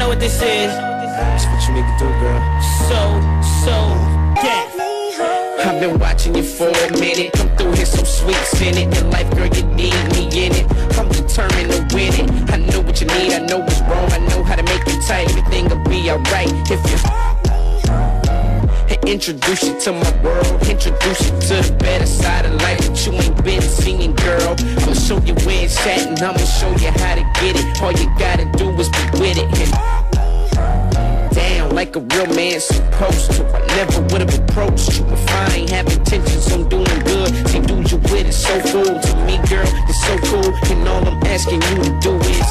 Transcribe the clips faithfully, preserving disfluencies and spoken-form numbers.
know what this is. That's what you need to do, girl. So, so, deaf. I've been watching you for a minute. Come through here so sweet, send it. Your life, girl, you need me in it. I'm determined to win it. I know what you need, I know what's wrong. I know how to make it tight. Everything will be alright if you introduce you to my world. Introduce you to the better side of life that you ain't been seeing, girl. I'ma show you where it's at and I'ma show you how to get it. All you gotta do is be with it. And down like a real man supposed to. I never would've approached you if I ain't have intentions on doing good. See, do you with it so cool to me, girl. It's so cool, and all I'm asking you to do is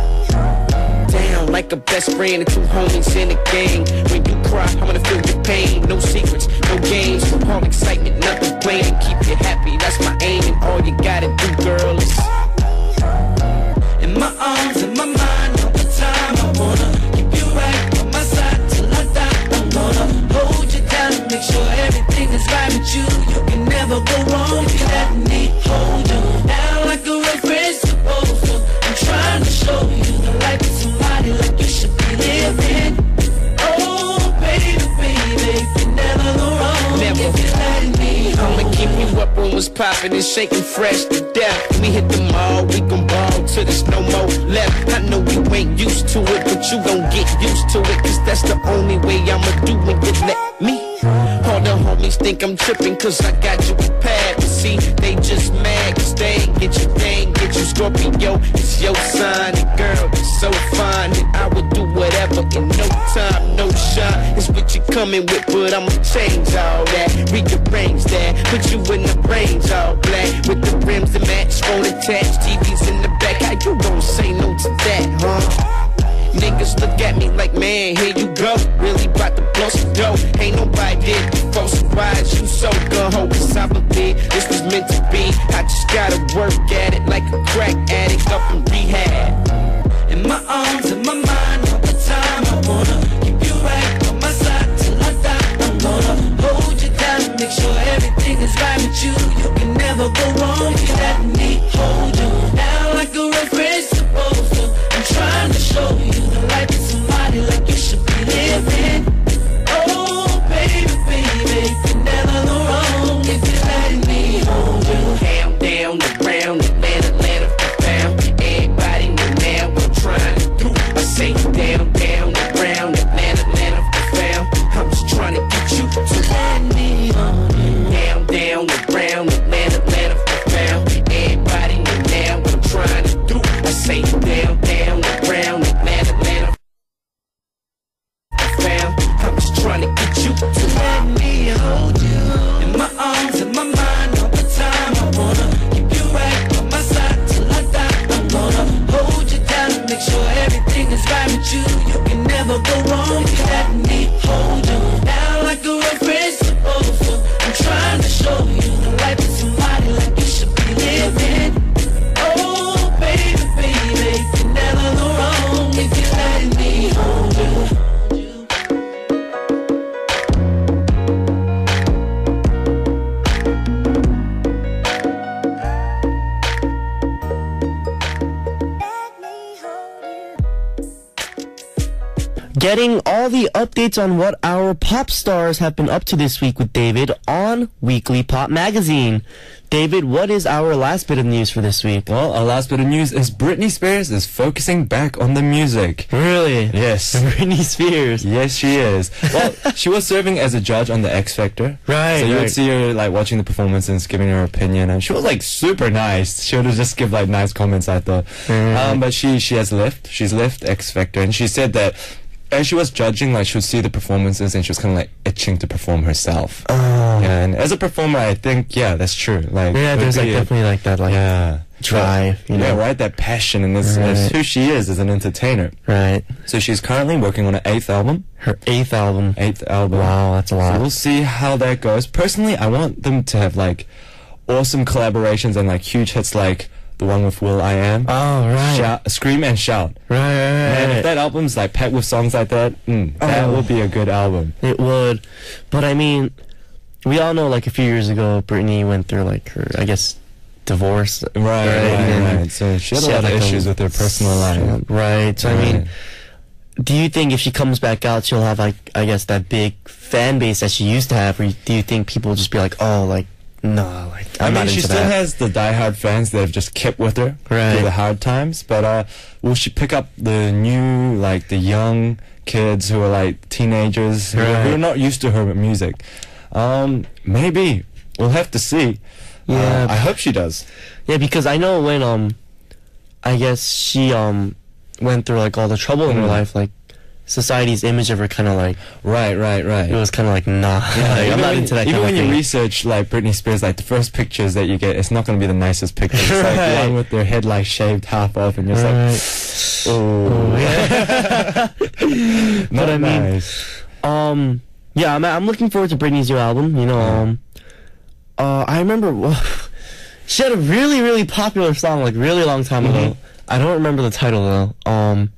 down like a best friend and two homies in a gang. When you cry, I'm gonna feel your pain. No secrets, no games, all excitement, nothing plain. Keep you happy, that's my aim. And all you gotta do, girl, is in my arms, in my mind, all the time. I wanna keep you right on my side till I die. I'm gonna hold you down and make sure everything is right with you. You can never go wrong if you let me hold you down like a real friend's supposed to. I'm trying to show you the life of somebody like you should be living. Oh, baby, baby, you can never go wrong never. If you let me hold. I'ma keep you up when what's poppin' and shaking fresh to death. We hit the mall, we gon' ball till there's no more left. I know you ain't used to it, but you gon' get used to it, cause that's the only way I'ma do when you let me. All the homies think I'm trippin' cause I got you prepared. But see, they just mad cause they ain't get you, they ain't get you. Scorpio, it's your sign, and girl, it's so fine. And I would do whatever in no time, no shine. It's what you coming with, but I'ma change all that. Rearrange that, put you in the range all black. With the rims that match, phone attached, T Vs in the back. How you gon' say no to that, huh? Niggas look at me like, man, here you go. Really bout to blow some dough. Ain't nobody did before, so why is you so gung-ho? Cause I believe this was meant to be. I just gotta work at it like a crack addict up in rehab. In my arms, in my mind, all the time. I wanna keep you right on my side till I die. I'm gonna hold you down and make sure everything is right with you. You can never go wrong if you let me hold you down like a real friend's supposed to. I'm trying to show you the life of somebody like you should be living. Oh, baby, baby, you can never go wrong if you let me hold you. Down, down, around, Atlanta, Atlanta, down. Everybody know now what I'm trying to do. I say down, down, around, Atlanta, Atlanta, down. I'm just trying to get you to let me hold you. Down, down, around, Atlanta, Atlanta, down. Everybody know now what I'm trying to do. I say down, down, around, Atlanta, Atlanta, down. I'm just trying to get you to let me hold you. In my arms, in my mind, all the time. I wanna keep you right on my side till I die. I'm gonna hold you down and make sure everything is right with you. You can never go wrong if you let me hold you down like a real friend's supposed to. I'm trying to show you the life of somebody like you should be living. Oh, baby, baby, you can never go wrong if you let me hold you. Getting all the updates on what our pop stars have been up to this week with David on Weekly Pop Magazine. David, what is our last bit of news for this week? Well, our last bit of news is Britney Spears is focusing back on the music. Really? Yes. Britney Spears. Yes, she is. Well, she was serving as a judge on the X Factor. Right. So you right. would see her like watching the performances, giving her opinion, and she was like super nice. She would just give like nice comments, I thought. Mm. Um, but she she has left. She's left X Factor, and she said that as she was judging, like, she would see the performances and she was kind of like itching to perform herself. Oh. Yeah, and as a performer, I think, yeah, that's true. Like, yeah, there's like definitely like that, like, yeah, drive, you know. Yeah, right, that passion, and this right. is who she is as an entertainer. Right. So she's currently working on an eighth album. Her eighth album. Eighth album. Wow, that's a lot. So we'll see how that goes. Personally, I want them to have like awesome collaborations and like huge hits like the one with Will I Am. Oh, right. Shout, Scream and Shout. Right, right, right. And if that album's like packed with songs like that, mm, oh, that would be a good album. It would. But I mean, we all know like a few years ago, Britney went through like her, I guess, divorce. Right, right, right. right. So she had a lot of issues with her personal life. Right. So right. I mean, do you think if she comes back out, she'll have like, I guess, that big fan base that she used to have, or do you think people will just be like, oh, like, no, like, I'm I mean, not she into still that. has the diehard fans that have just kept with her Right. through the hard times. But uh, will she pick up the new, like, the young kids who are like teenagers who, Right. who are not used to her music? Um, maybe. We'll have to see. Yeah. Uh, I hope she does. Yeah, because I know when, um, I guess she, um, went through, like, all the trouble in her Mm. life, like, society's image of her kind of, like, Right, right, right. it was kind of like, nah, like, I'm even not when, into that even kind when of you thing. research like Britney Spears, like the first pictures that you get, it's not going to be the nicest pictures. It's like Right. one with their head like shaved half off, and you're just like, oh, yeah. not But I mean, nice. Um, yeah, I'm, I'm looking forward to Britney's new album, you know, um, uh, I remember, she had a really, really popular song, like, really long time ago. Mhm. I don't remember the title, though. Um,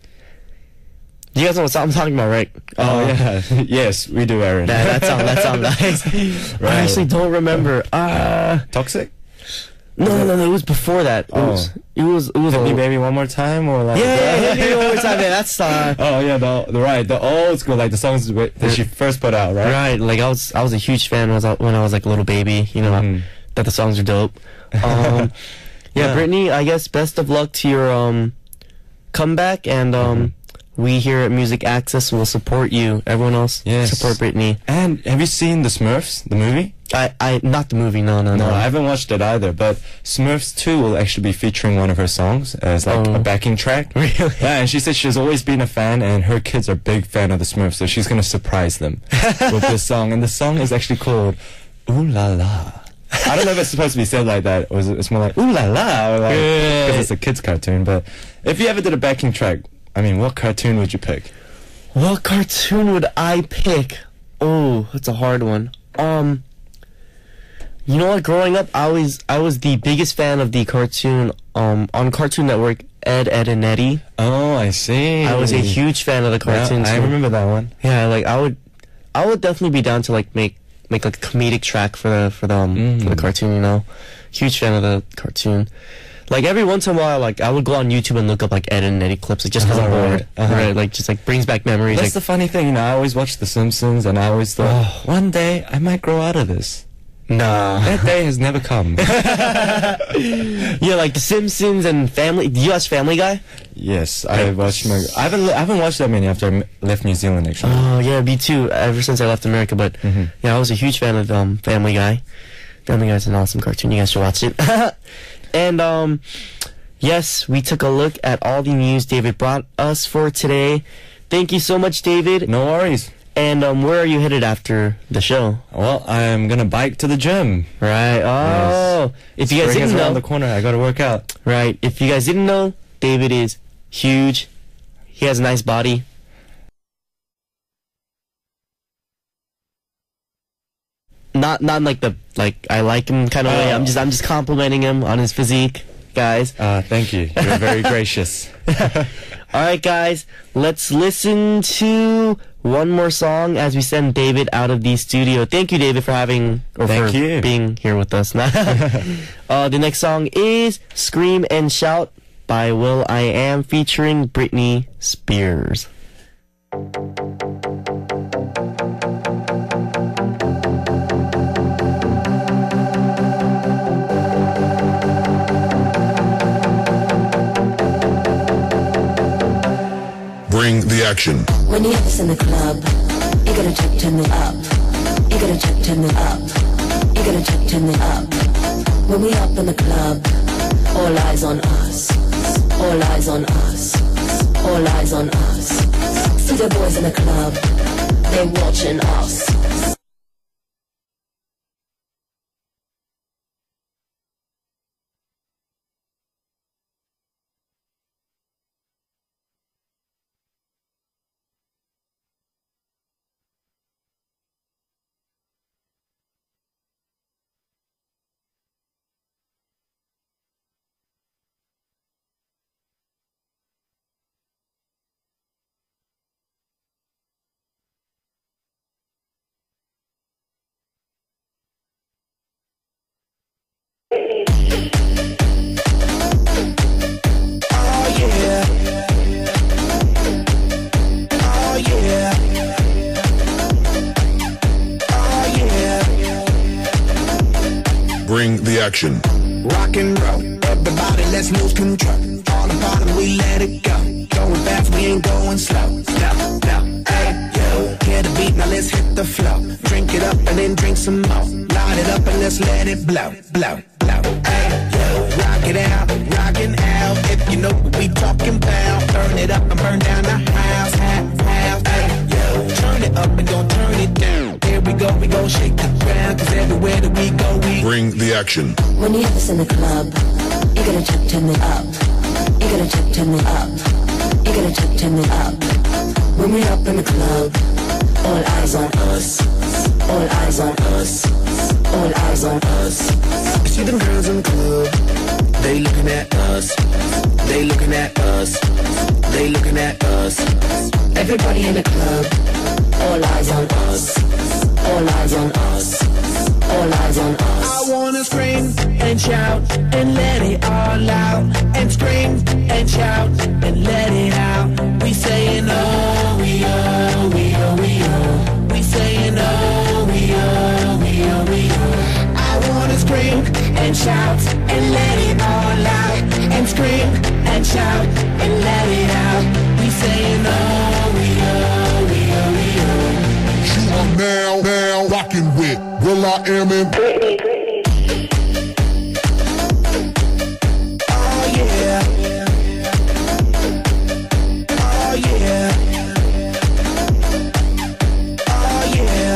you guys know what song I'm talking about, right? Oh Uh, yeah, yes, we do, Aaron. That, that song, that song, guys. I Right. actually don't remember. Uh, Toxic. no, no, no, no, it was before that. It Oh. was, it was, it was Hit a, me, yeah, baby, one more time, or like. yeah, yeah, hit me one more time, man. That's, uh, Oh yeah, the, the right, the old school, like the songs wi- that she first put out, right? right, like, I was, I was a huge fan when I was, when I was like a little baby, you know, Mhm. that the songs are dope. Um, yeah, Yeah. Brittany, I guess best of luck to your, um, comeback, and, um, we here at Music Access will support you. Everyone else, Yes. support Brittany. And have you seen the Smurfs, the movie? I, I, not the movie, no, no, no. No, I haven't watched it either, but Smurfs two will actually be featuring one of her songs as like Oh. a backing track. Really? Yeah, and she said she's always been a fan, and her kids are big fan of the Smurfs, so she's gonna surprise them with this song. And the song is actually called Ooh La La. I don't know if it's supposed to be said like that, or is it, it's more like Ooh La La, or like, Yeah. because it's a kids cartoon. But if you ever did a backing track, I mean, what cartoon would you pick? What cartoon would I pick? Oh, that's a hard one. Um, you know what? Growing up, I was I was the biggest fan of the cartoon um on Cartoon Network, Ed, Ed and Eddie. Oh, I see. I was a huge fan of the Yeah, cartoons. I remember that one. Yeah, like I would, I would definitely be down to like make make like a comedic track for the for the um, for the Mm. cartoon. You know, huge fan of the cartoon. Like every once in a while, like I would go on YouTube and look up like Ed and Eddie clips, like just because Oh, I'm bored. right. Uh-huh. Right, like just like brings back memories. That's like, the funny thing, you know, I always watched The Simpsons, and I always thought, Oh. one day I might grow out of this. nah. That day has never come. Yeah, like The Simpsons and Family. Do you watch Family Guy? Yes, I watched my. I haven't. I haven't watched that many after I m- left New Zealand. Actually. Oh yeah, me too. Ever since I left America, but Mhm. yeah, I was a huge fan of um Family Guy. Family Guy's an awesome cartoon. You guys should watch it. And um, yes, we took a look at all the news David brought us for today. Thank you so much, David. No worries. And um, where are you headed after the show? Well, I'm gonna bike to the gym. Right. Oh, if you guys Spring is didn't around know, the corner. I gotta work out. right? If you guys didn't know, David is huge. He has a nice body. Not not in like the like I like him kind of way. Oh. I'm just I'm just complimenting him on his physique, guys. Uh, thank you. You're very gracious. All right, guys, let's listen to one more song as we send David out of the studio. Thank you, David, for having or Thank for you. being here with us. uh, the next song is "Scream and Shout" by Will I Am featuring Britney Spears. Bring the action. When you have this in the club, you gotta check, turn it up. You gotta check, turn it up. You gotta check, turn it up. When we up in the club, all eyes on us. All eyes on us. All eyes on us. See the boys in the club, they watching us. action. Rock and roll, everybody let's lose control. All about it, we let it go. Going fast, we ain't going slow. No, no, hey, yo. Hear the beat, now let's hit the flow. Drink it up and then drink some more. Light it up and let's let it blow, blow, blow. Hey, yo. Rock it out, rockin' out. If you know what we talking about. Burn it up and burn down the house, house, house. Hey, yo. Turn it up and don't turn it down. Here we go, we gon' shake the ground. Cause everywhere that we go, we Bring the action. When you have us in the club, you gotta check, turn it up. You gotta check, turn it up. You gotta check, turn it up. When we up in the club, all eyes on us. All eyes on us. All eyes on us. see them girls in the club. They looking at us. They looking at us. They looking at us. Everybody in the club, all eyes on us. All eyes on us. All eyes on us. I wanna scream and shout and let it all out. And scream and shout and let it out. We saying oh, we oh, we oh, we oh. We saying oh, we oh, we oh, we oh. I wanna scream and shout and let it all out. And scream and shout and let it out. We saying oh, we oh, we oh, we oh. You are now, now rocking with Will I Am in Britney, Britney. Oh yeah. Oh yeah. Oh yeah.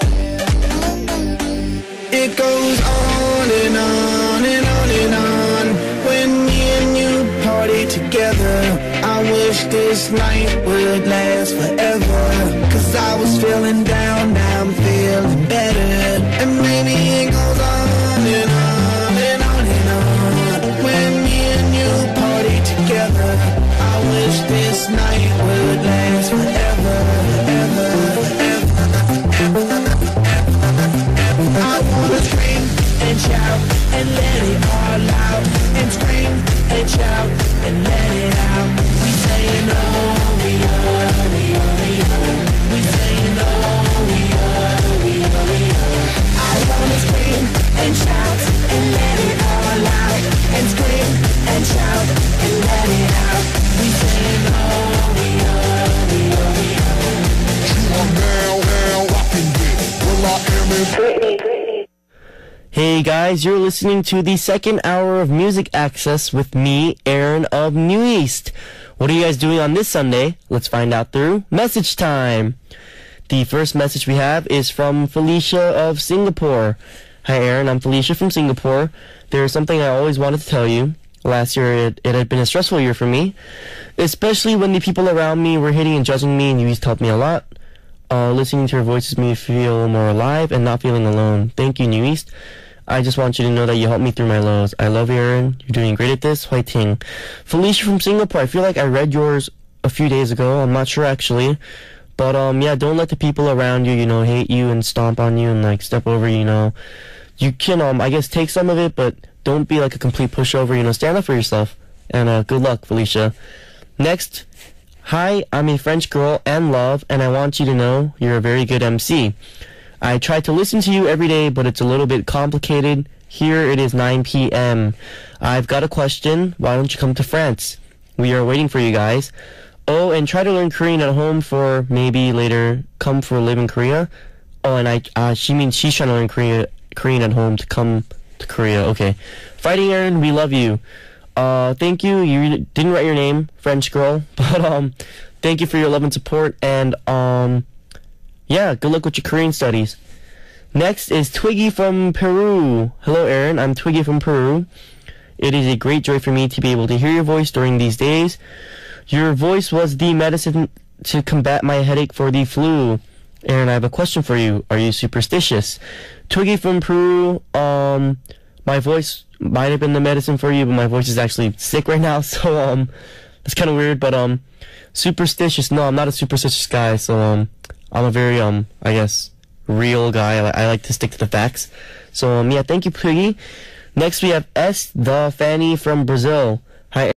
It goes on and on and on and on when me and you party together. I wish this night would last forever. Cause I was feeling down, now I'm feeling better. And maybe it goes on and on and on and on when me and you party together. I wish this night would last forever, ever, ever, ever, ever. I wanna scream and shout and let it all out. And scream and shout and let it out. We saying oh, we oh, we oh, we oh. We saying oh, we oh, we oh, we oh. I wanna scream and shout and let it all out. And scream and shout and let it out. We saying oh, we oh, we oh, we oh. You are now, now rocking with Will I Am in Britney, Britney. Hey guys, you're listening to the second hour of Music Access with me, Aron of New East. What are you guys doing on this Sunday? Let's find out through Message Time. The first message we have is from Felicia of Singapore. Hi Aron, I'm Felicia from Singapore. There's something I always wanted to tell you. Last year it, it had been a stressful year for me, especially when the people around me were hating and judging me, and you used to help me a lot. Uh, listening to your voices made me feel more alive and not feeling alone. Thank you, New East. I just want you to know that you helped me through my lows. I love you, Aron. You're doing great at this. Hui Ting. Felicia from Singapore. I feel like I read yours a few days ago. I'm not sure, actually. But, um, yeah, don't let the people around you, you know, hate you and stomp on you and, like, step over you, you know. You can, um, I guess, take some of it, but don't be, like, a complete pushover, you know. Stand up for yourself. And, uh, good luck, Felicia. Next. Hi, I'm a French girl and love, and I want you to know you're a very good M C. I try to listen to you every day, but it's a little bit complicated. Here it is nine p m I've got a question. Why don't you come to France? We are waiting for you guys. Oh, and try to learn Korean at home for maybe later come for a live in Korea. Oh, and I uh, she means she's trying to learn Korea, Korean at home to come to Korea. Okay. Fighting Aron, we love you. Uh, thank you. You didn't write your name, French girl, but um, thank you for your love and support, and um, yeah, good luck with your Korean studies. Next is Twiggy from Peru. Hello, Aron. I'm Twiggy from Peru. It is a great joy for me to be able to hear your voice during these days. Your voice was the medicine to combat my headache for the flu. Aron, I have a question for you. Are you superstitious? Twiggy from Peru. Um, my voice might have been the medicine for you, but my voice is actually sick right now, so um, it's kind of weird. But um, superstitious? No, I'm not a superstitious guy. So um, I'm a very um, I guess, real guy. I, I like to stick to the facts. So um, yeah, thank you, Twiggy. Next we have S the Fanny from Brazil. Hi.